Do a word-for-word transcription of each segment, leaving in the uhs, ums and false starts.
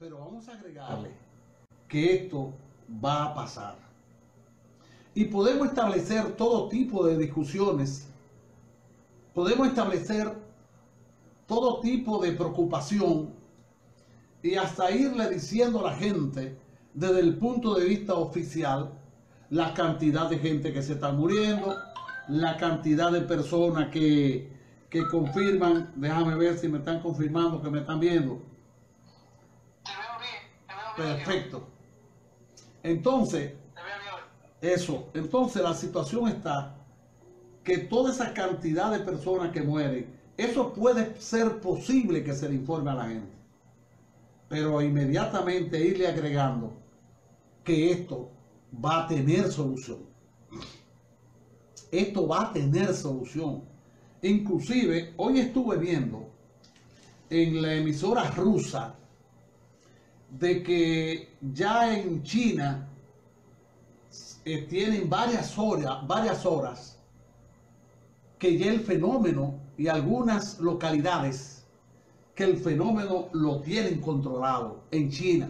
Pero vamos a agregarle que esto va a pasar. Y podemos establecer todo tipo de discusiones. Podemos establecer todo tipo de preocupación y hasta irle diciendo a la gente desde el punto de vista oficial la cantidad de gente que se está muriendo, la cantidad de personas que, que confirman. Déjame ver si me están confirmando que me están viendo. Te veo bien, te veo bien. Perfecto. Entonces, Te veo bien. eso, entonces la situación está que toda esa cantidad de personas que mueren, eso puede ser posible que se le informe a la gente, pero inmediatamente irle agregando que esto va a tener solución. Esto va a tener solución. Inclusive, hoy estuve viendo en la emisora rusa de que ya en China eh, tienen varias horas, varias horas que ya el fenómeno, y algunas localidades que el fenómeno lo tienen controlado en China.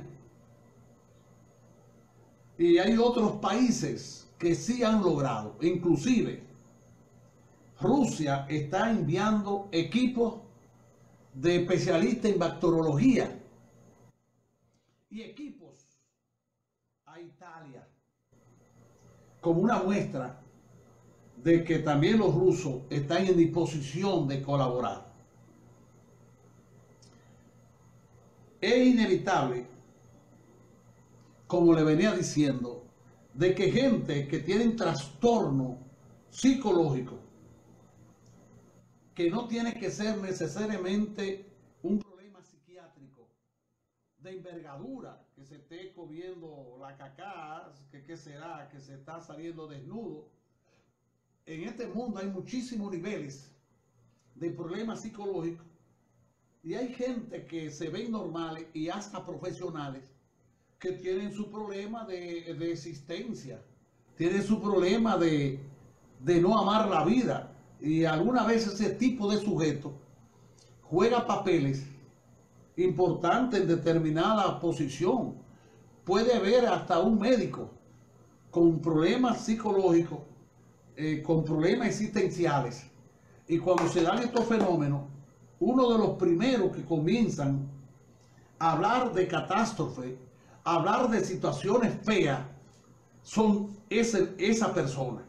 Y hay otros países que sí han logrado. Inclusive Rusia está enviando equipos de especialistas en bacteriología y equipos a Italia como una muestra de que también los rusos están en disposición de colaborar. Es inevitable, como le venía diciendo, de que gente que tiene trastorno psicológico, que no tiene que ser necesariamente un problema psiquiátrico de envergadura, que se esté comiendo la cacá, que qué será, que se está saliendo desnudo. En este mundo hay muchísimos niveles de problemas psicológicos y hay gente que se ven normales y hasta profesionales que tienen su problema de, de existencia, tienen su problema de, de no amar la vida, y algunas veces ese tipo de sujeto juega papeles importantes en determinada posición. Puede haber hasta un médico con problemas psicológicos, Eh, con problemas existenciales, y cuando se dan estos fenómenos, uno de los primeros que comienzan a hablar de catástrofe, a hablar de situaciones feas, son ese, esa persona.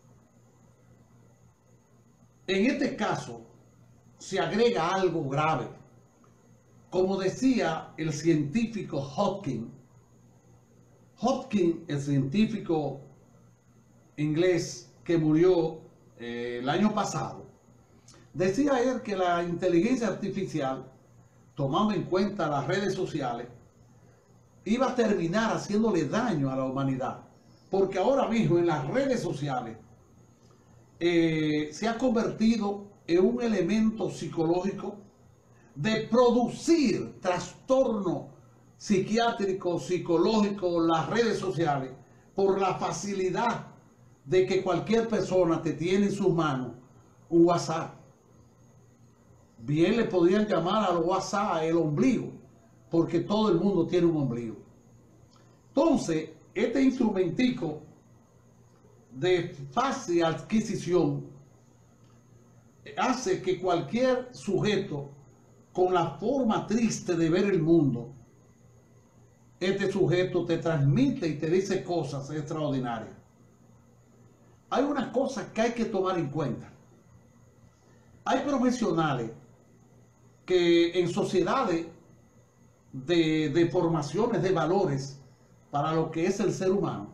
En este caso se agrega algo grave. Como decía el científico Hopkins, Hopkins, el científico inglés que murió eh, el año pasado, decía él que la inteligencia artificial, tomando en cuenta las redes sociales, iba a terminar haciéndole daño a la humanidad, porque ahora mismo en las redes sociales eh, se ha convertido en un elemento psicológico de producir trastorno psiquiátrico, psicológico, las redes sociales, por la facilidad de que cualquier persona te tiene en sus manos un WhatsApp. Bien le podrían llamar al WhatsApp el ombligo, porque todo el mundo tiene un ombligo. Entonces, este instrumentico de fácil adquisición hace que cualquier sujeto con la forma triste de ver el mundo, este sujeto te transmite y te dice cosas extraordinarias. Hay unas cosas que hay que tomar en cuenta. Hay profesionales que en sociedades de, de formaciones de valores para lo que es el ser humano,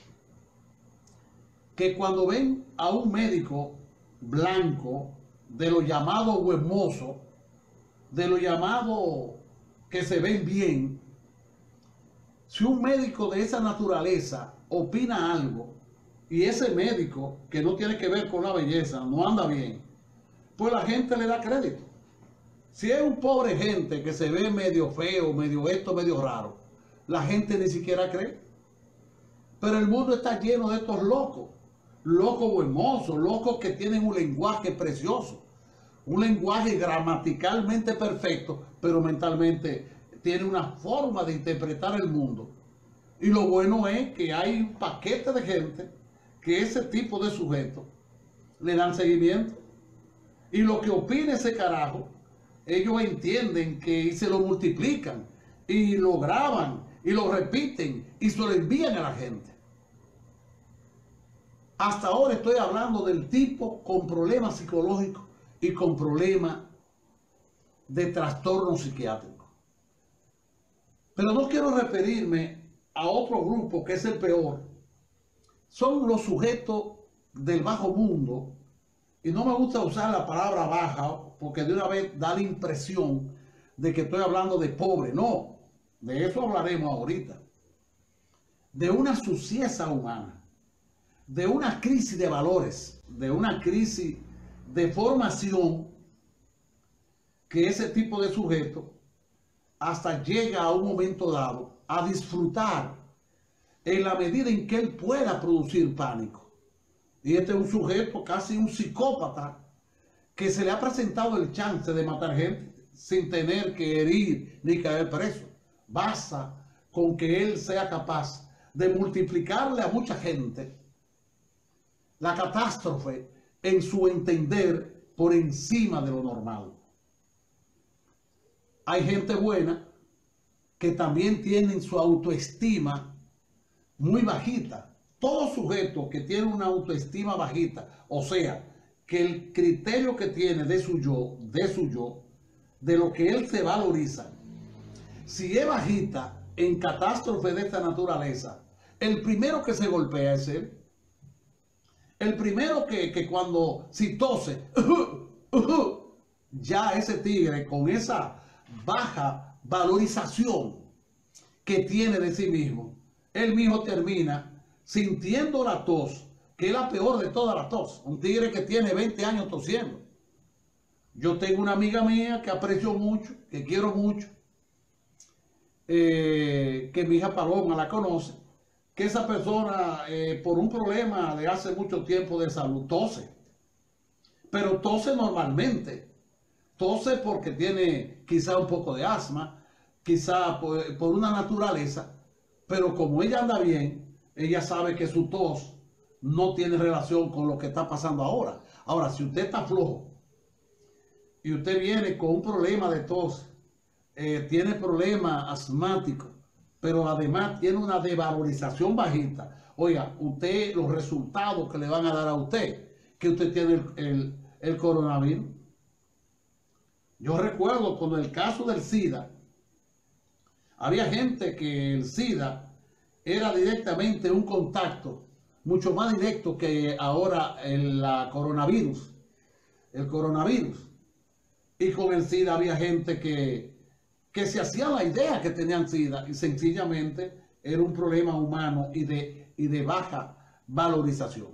que cuando ven a un médico blanco, de lo llamado huemoso, de lo llamado que se ven bien, si un médico de esa naturaleza opina algo, y ese médico, que no tiene que ver con la belleza, no anda bien, pues la gente le da crédito. Si es un pobre gente que se ve medio feo, medio esto, medio raro, la gente ni siquiera cree. Pero el mundo está lleno de estos locos, locos hermosos, locos que tienen un lenguaje precioso, un lenguaje gramaticalmente perfecto, pero mentalmente tiene una forma de interpretar el mundo. Y lo bueno es que hay un paquete de gente que ese tipo de sujetos le dan seguimiento. Y lo que opina ese carajo, ellos entienden que se lo multiplican y lo graban y lo repiten y se lo envían a la gente. Hasta ahora estoy hablando del tipo con problemas psicológicos y con problemas de trastorno psiquiátrico. Pero no quiero referirme a otro grupo que es el peor. Son los sujetos del bajo mundo. Y no me gusta usar la palabra baja porque de una vez da la impresión de que estoy hablando de pobre. No, de eso hablaremos ahorita. De una suciedad humana, de una crisis de valores, de una crisis de formación que ese tipo de sujeto hasta llega a un momento dado a disfrutar en la medida en que él pueda producir pánico. Y este es un sujeto, casi un psicópata, que se le ha presentado el chance de matar gente sin tener que herir ni caer preso. Basta con que él sea capaz de multiplicarle a mucha gente la catástrofe en su entender por encima de lo normal. Hay gente buena que también tienen su autoestima muy bajita. Todo sujeto que tiene una autoestima bajita, o sea, que el criterio que tiene de su yo, de su yo, de lo que él se valoriza, si es bajita en catástrofe de esta naturaleza, el primero que se golpea es él. El primero que, que cuando si tose, uh, uh, ya ese tigre con esa baja valorización que tiene de sí mismo, él mismo termina sintiendo la tos, que es la peor de todas las tos. Un tigre que tiene veinte años tosiendo. Yo tengo una amiga mía que aprecio mucho, que quiero mucho, eh, que mi hija Paloma la conoce, que esa persona eh, por un problema de hace mucho tiempo de salud tose. Pero tose normalmente. Tose porque tiene quizá un poco de asma, quizá por, por una naturaleza, pero como ella anda bien, ella sabe que su tos no tiene relación con lo que está pasando ahora. Ahora, si usted está flojo y usted viene con un problema de tos, eh, tiene problema asmático, pero además tiene una devalorización bajita, oiga, usted, los resultados que le van a dar a usted, que usted tiene el, el, el coronavirus. Yo recuerdo con el caso del SIDA, había gente que el SIDA era directamente un contacto mucho más directo que ahora el la coronavirus, el coronavirus. Y con el SIDA había gente que, que se hacía la idea que tenían SIDA y sencillamente era un problema humano y de, y de baja valorización.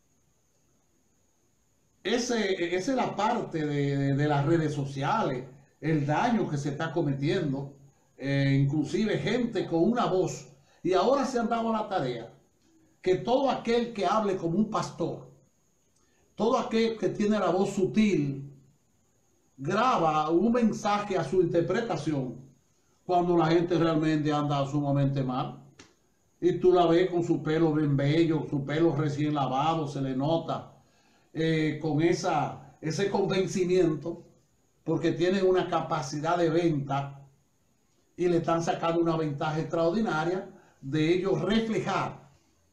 Ese, esa es la parte de, de, de las redes sociales, el daño que se está cometiendo, eh, inclusive gente con una voz. Y ahora se han dado la tarea que todo aquel que hable como un pastor, todo aquel que tiene la voz sutil, graba un mensaje a su interpretación cuando la gente realmente anda sumamente mal. Y tú la ves con su pelo bien bello, su pelo recién lavado, se le nota eh, con esa, ese convencimiento, porque tienen una capacidad de venta y le están sacando una ventaja extraordinaria de ellos reflejar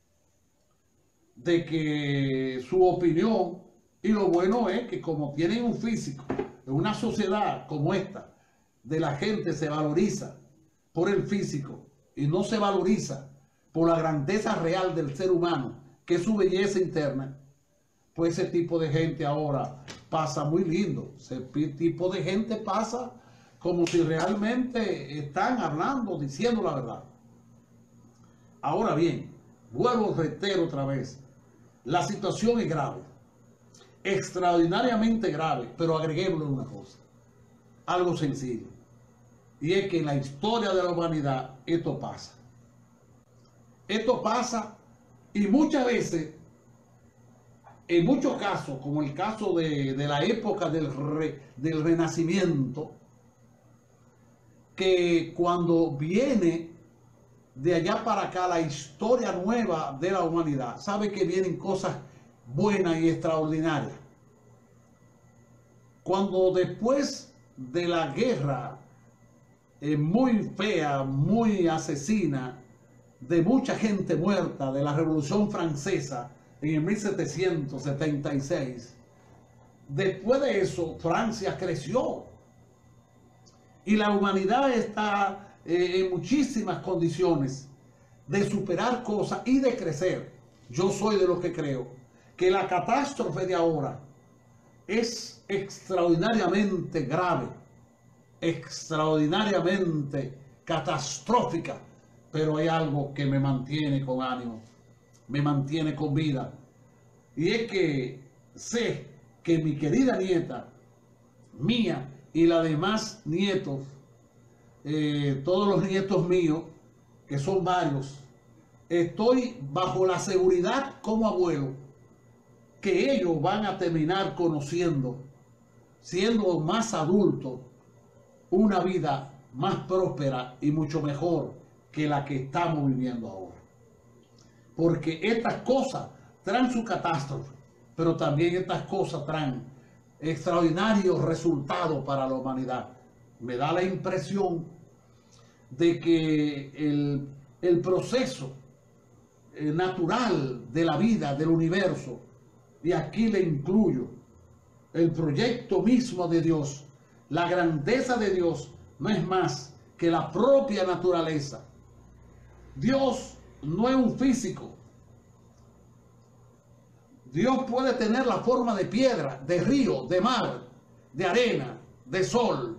de que su opinión, y lo bueno es que como tienen un físico, en una sociedad como esta, de la gente se valoriza por el físico y no se valoriza por la grandeza real del ser humano, que es su belleza interna, pues ese tipo de gente ahora pasa muy lindo. Ese tipo de gente pasa como si realmente están hablando, diciendo la verdad. Ahora bien, vuelvo, reitero otra vez, la situación es grave, extraordinariamente grave, pero agreguémosle una cosa, algo sencillo, y es que en la historia de la humanidad esto pasa. Esto pasa y muchas veces, en muchos casos, como el caso de, de la época del, re, del Renacimiento, que cuando viene de allá para acá la historia nueva de la humanidad, sabe que vienen cosas buenas y extraordinarias. Cuando después de la guerra eh, muy fea, muy asesina, de mucha gente muerta, de la Revolución Francesa en el mil setecientos setenta y seis, después de eso Francia creció y la humanidad está eh, en muchísimas condiciones de superar cosas y de crecer. Yo soy de los que creo que la catástrofe de ahora es extraordinariamente grave, extraordinariamente catastrófica, pero hay algo que me mantiene con ánimo, me mantiene con vida, y es que sé que mi querida nieta, mía y la demás nietos, eh, todos los nietos míos, que son varios, estoy bajo la seguridad como abuelo que ellos van a terminar conociendo, siendo más adultos, una vida más próspera y mucho mejor que la que estamos viviendo ahora. Porque estas cosas traen su catástrofe, pero también estas cosas traen extraordinarios resultados para la humanidad. Me da la impresión de que el, el proceso eh, natural de la vida, del universo, y aquí le incluyo el proyecto mismo de Dios, la grandeza de Dios, no es más que la propia naturaleza. Dios no es un físico. Dios puede tener la forma de piedra, de río, de mar, de arena, de sol.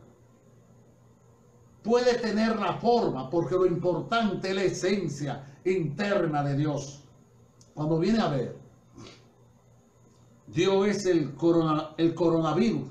Puede tener la forma, porque lo importante es la esencia interna de Dios. Cuando viene a ver, Dios es el, corona, el coronavirus.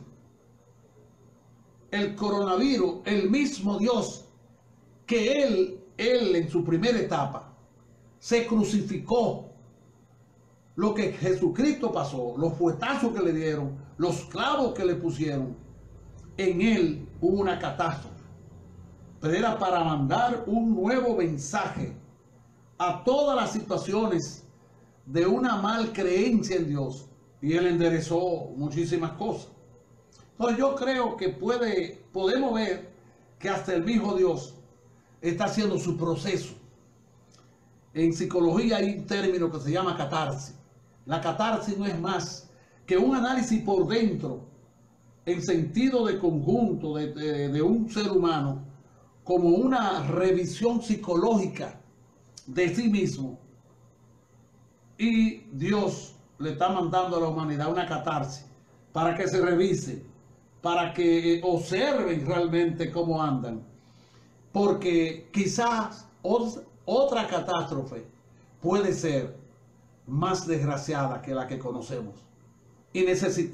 El coronavirus, el mismo Dios que Él, Él en su primera etapa, se crucificó. Lo que Jesucristo pasó, los fuetazos que le dieron, los clavos que le pusieron, en Él hubo una catástrofe. Pero era para mandar un nuevo mensaje a todas las situaciones de una mal creencia en Dios. Y Él enderezó muchísimas cosas. Entonces yo creo que puede, podemos ver que hasta el mismo Dios está haciendo su proceso. En psicología hay un término que se llama catarsis. La catarsis no es más que un análisis por dentro, en sentido de conjunto de, de, de un ser humano, como una revisión psicológica de sí mismo. Y Dios le está mandando a la humanidad una catarsis para que se revise, para que observen realmente cómo andan. Porque quizás otra catástrofe puede ser más desgraciada que la que conocemos. Y necesitamos